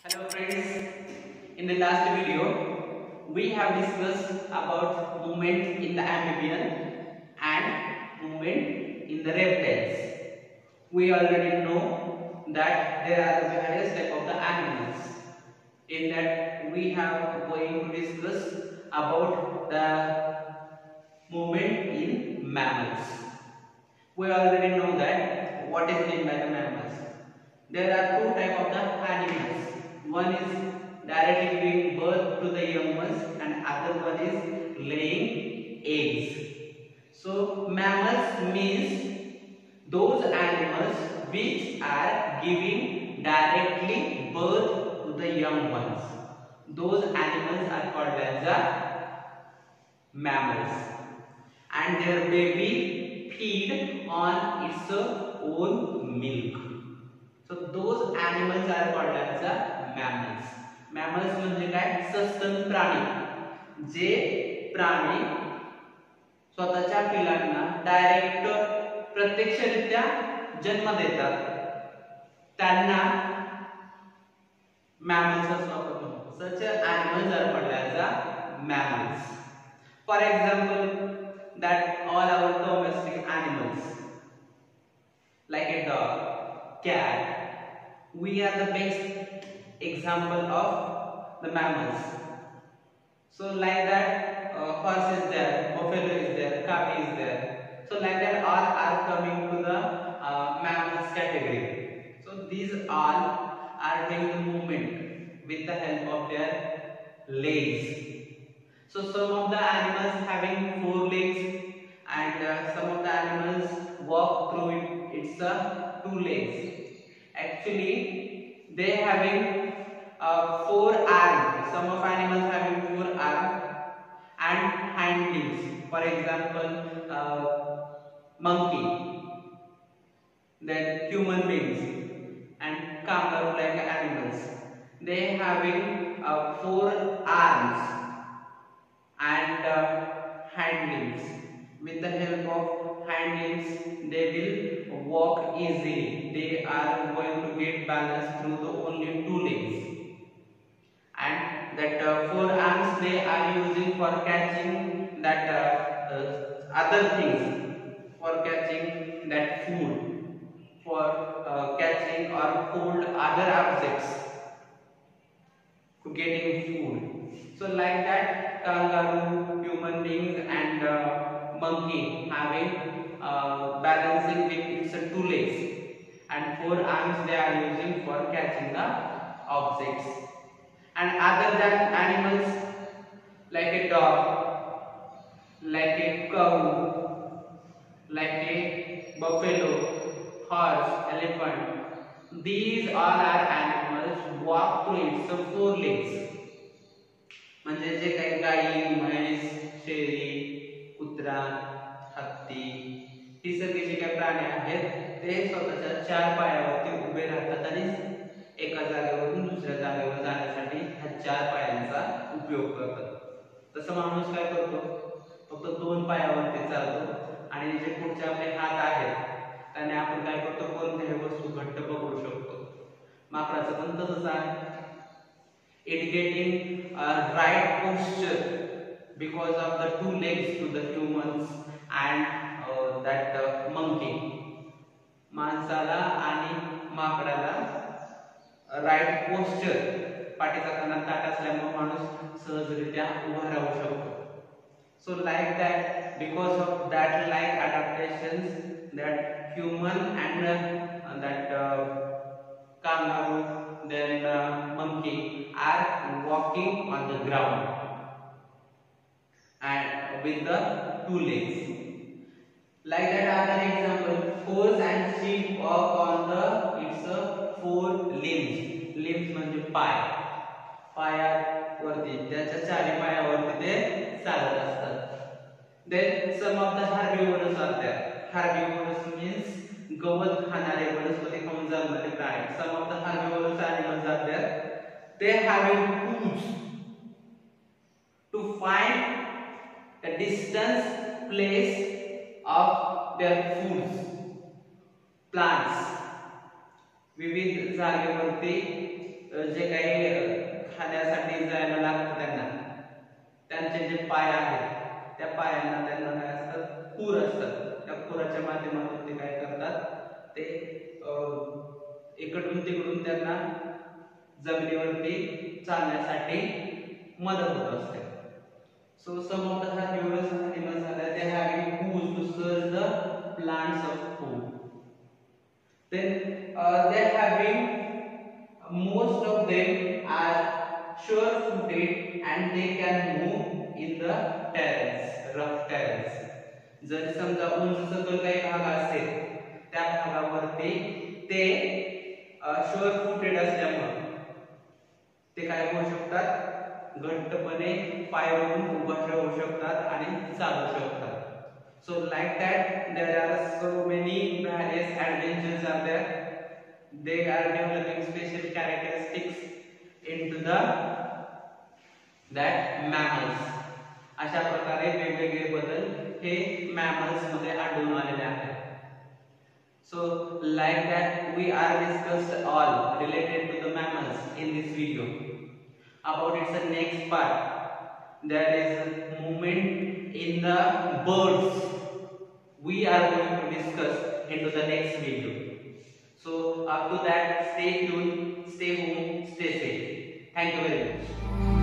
Hello friends, in the last video we have discussed about movement in the amphibian and movement in the reptiles. We already know that there are various types of the animals. In that we have going to discuss about the movement in mammals. We already know that what is meant by the mammals. There are two types of the animals. One is directly giving birth to the young ones and other one is laying eggs. So mammals means those animals which are giving directly birth to the young ones. Those animals are called as the mammals, and their baby feed on its own milk. So those animals are called as the mammals. Mammals म्हणजे काय? सस्तन प्राणी, जे प्राणी स्वतःच्या पिलांना direct प्रत्यक्षरित्या जन्म देतात त्यांना mammals असं आपण म्हणतो. Such animals are called as the mammals. For example, that all our domestic animals like a dog, cat, we are the best example of the mammals. So like that, horse is there, buffalo is there, cow is there. So like that, all are coming to the mammals category. So these all are doing the movement with the help of their legs. So some of the animals having 4 legs, and some of the animals walk through it's 2 legs. Actually, they having 4 arms. Some of animals having 4 arms and hind limbs. For example, monkey, then human beings, and kangaroo like animals. They having 4 arms and hind limbs. With the help of hind limbs, they will walk easily. They are going to get balance through the only 2 legs. And that 4 arms they are using for catching that other things, for catching that food, for catching or hold other objects, to getting food. So like that, kangaroo, human beings, and monkey having balancing with its 2 legs, and 4 arms they are using for catching the objects. And other than animals like a dog, like a cow, like a buffalo, horse, elephant, these all are animals walk through its 4 legs. म्हणजे जे काही गाई, म्हैस, शेळी, कुत्रा, हत्ती, ही सगळी जी काही प्राणी आहेत ते स्वतःच्या 4 पायावरती उभे राहतात आणि एका जागेवरून दुसऱ्या जागेवर जाण्यासाठी ह्या 4 पायांचा उपयोग करतात. तसं माणूस काय करतो? फक्त 2 पायावरती चालतो आणि जे पुढचे आपले हात आहेत त्याने आपण काय करतो? कोणत्याही वस्तू घट्ट पकडू शकतो. माकडाचं पण तसंच आहे. It getting a right posture because of the 2 legs to the humans and that monkey. माणसाला आणि माकडाला राईट पोस्चर, पाठीचा कणा ताठ असल्यामुळे माणूस सहजरित्या उभा राहू शकतो. So like that, because of that like adaptations, that human and that kangaroo, then monkey are walking on the ground and with the 2 legs. Like that, other example, horse and sheep walk on the its 4 limbs. Limbs म्हणजे पाय. पायावरती त्याच्या 4 पायावरती ते चालत असतात. Then some of the herbivores are there. Herbivores means गवत खाणारे, वनस्पती खाऊन जगणारे प्राणी. Some of the herbivorous animals are there. They having hooves to find the distance, place of their foods, plants. विविध जागेवरती जे काही खाण्यासाठी जायला लागतं त्यांचे जे पाय आहेत त्या पायांना त्यांना काय असतात, खूर असतात. त्या खुराच्या माध्यमातून ते काय करतात, ते इकडून तिकडून त्यांना जमिनीवरती चालण्यासाठी मदत होत असते. So some of the herbivorous animals are that they having hooves to search the plants of food. Then they having most of them are sure-footed and they can move in the terrains, rough terrains. जर समजा उंच सखल काही भाग असेल त्या भागावरती ते sure-footed असल्यामुळे ते काय होऊ शकतात, घट्टपणे पाय रोवून उभा राहू शकतात आणि चालू शकतात. So like that there are so many various adventures are there. They are developing special characteristics into the that mammals. अशा प्रकारे वेगवेगळे बदल हे mammals मध्ये आढळून आलेले आहेत. So like that we are discussed all related to the mammals in this video. About its next part, there is movement in the birds. We are going to discuss into the next video. So up to that, stay tuned, stay home, stay safe. Thank you very much.